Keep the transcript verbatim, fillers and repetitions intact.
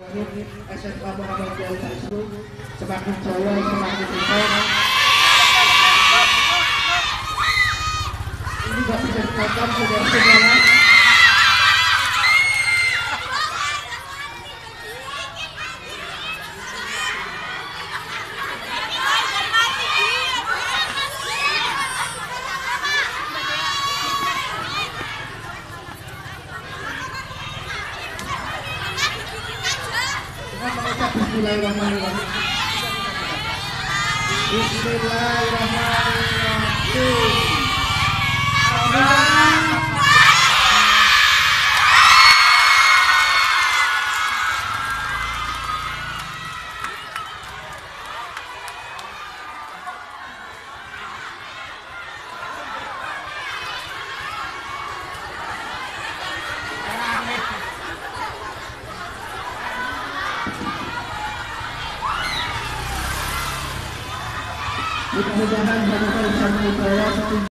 S M K Muhammad Satu semakin jauh semakin besar. Ini gak bisa dikatakan saudara-saudara. Bismillahirrahmanirrahim. Bismillahirrahmanirrahim. Mudah-mudahan bisa mencapai